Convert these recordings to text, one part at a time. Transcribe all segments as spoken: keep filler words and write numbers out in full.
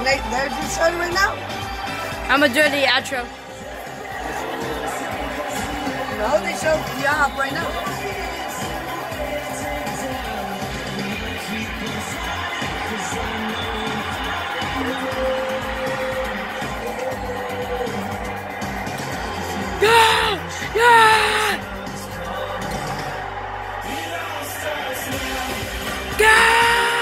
they, they're just starting right now? I'm gonna do the outro. No, they show the off right now. Yeah! Yeah! Yeah!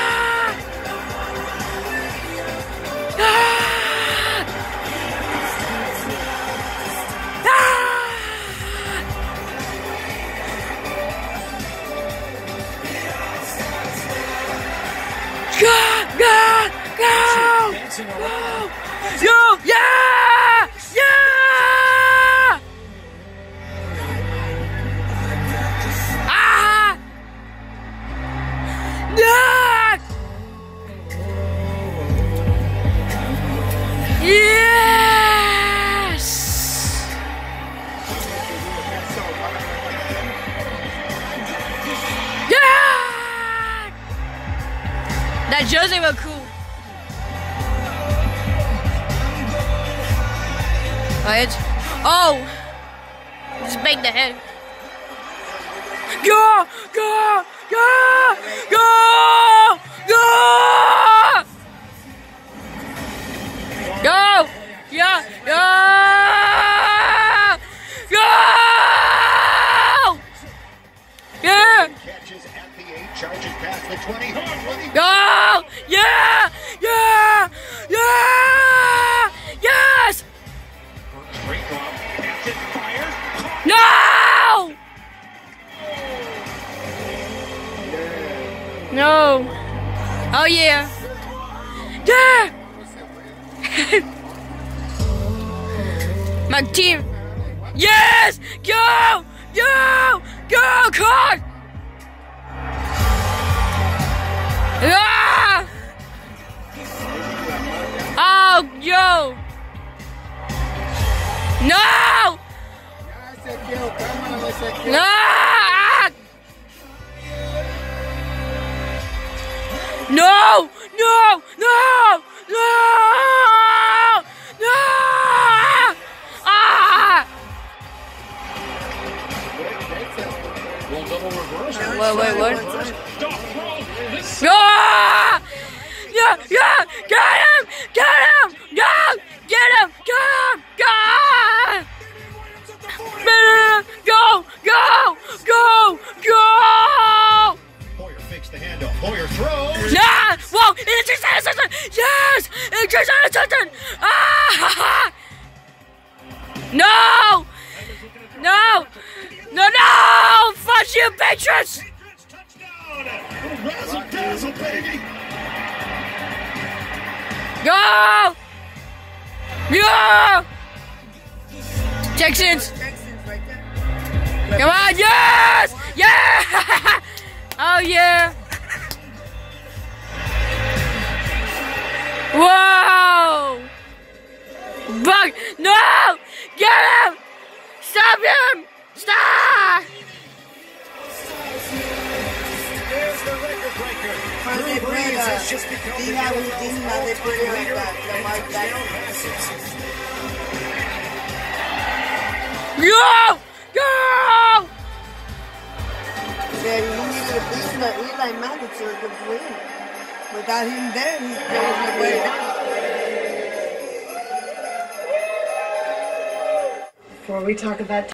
Go! Go! Go! Go! Yo! Yeah! Yeah! Ah! Yeah! Yes! Yeah! That jersey was cool. Right? Oh! Just bang the head. Go! Go! Go! Go! Go! Go! Yeah! Yeah! Go! Yeah! Go! Yeah! Yeah! Yeah! Yes! No! No. Oh yeah. Yeah! My team. Yes! Go! Go! Go! God! Ah! Oh, yo! No! No! No! No! No! No! No! Ah! Wait, wait, what? Ah! Yeah! Yeah! Get him! Get him! Go! Get him! Get him! Go! Go! Go! Go! Go! Poyer fakes the handoff. Poyer throws. Yeah! Whoa! It's just assistant! Yes! It's just assistant! Ah! No! No! No! No! Fuck you, Patriots! Razzle dazzle, baby. Go! Go! Texans! Texans right there. Come on! Yes! Yeah! Oh yeah! Whoa! Bug! No! Get him! Stop him! Stop! There's the record breaker. Why they Drew put, Brees uh, has just become the Dina Udina, they put it like that, Lamar Jackson. Go! Go! Yeah, he needed a beat like Eli Manning so he could win. Without him there, he's going to win. Before we talk about